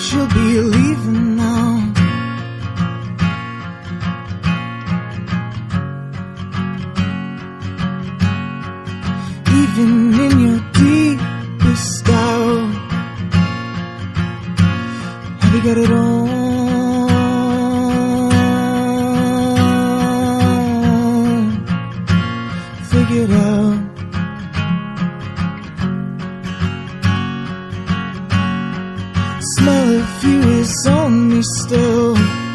she'll be leaving now. Even in your deepest doubt, have you got it all figured out? Smell of you is on me still.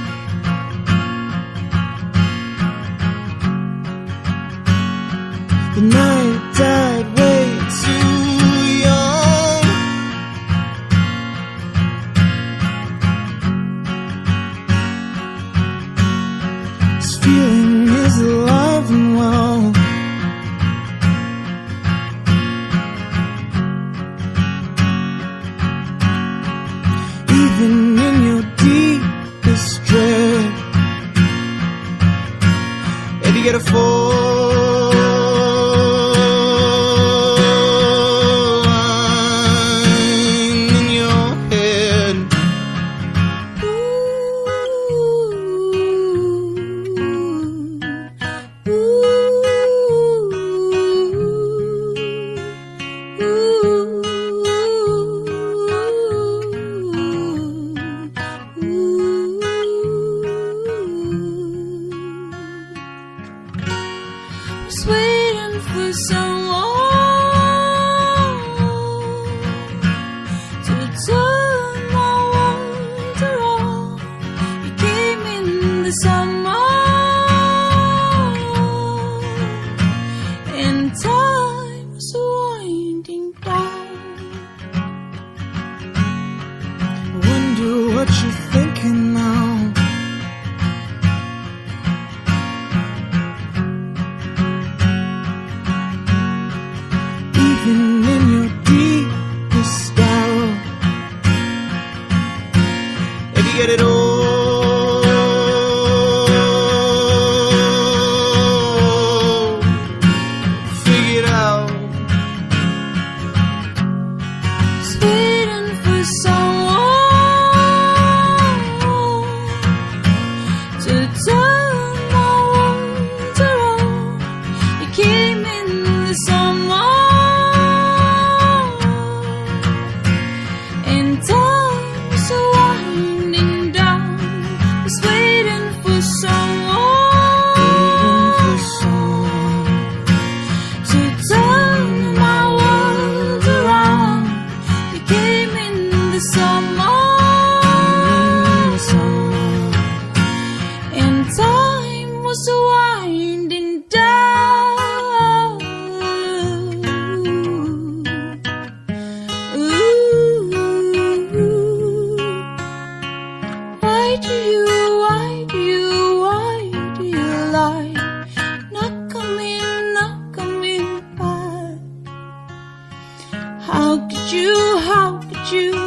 The night died way too young. This feeling is alive and well. Even in your deepest dread, if you get a fall in your head, was waiting for someone to turn my world around. You came in the summer, and time was winding down. I wonder what you're thinking now. Even in your deepest doubt, if you get it all figured out, Was waiting for someone to turn my world around. You came in the summer, and time was winding down. Was waiting for someone to turn my world around. You came in the summer, and time was winding down. Ooh. Why do you lie? Not coming back. How could you